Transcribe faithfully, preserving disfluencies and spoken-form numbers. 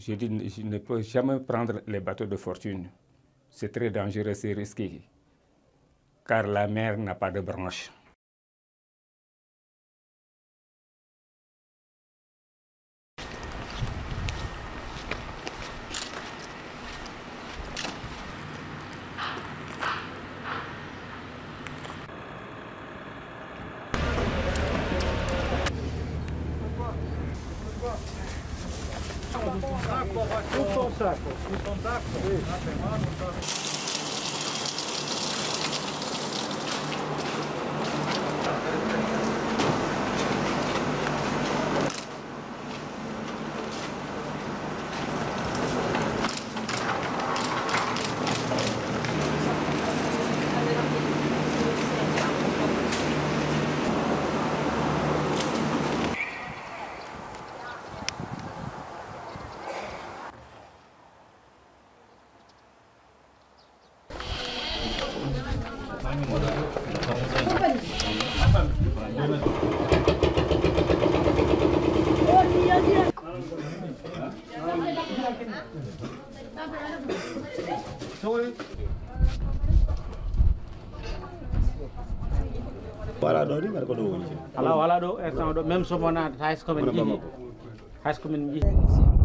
Je dis, je ne peux jamais prendre les bateaux de fortune. C'est très dangereux, c'est risqué, car la mer n'a pas de branche. Tout son saco. Tout son saco. Oui. Wala do di ko do ala wala do instant do même so mona high school min ji high school min ji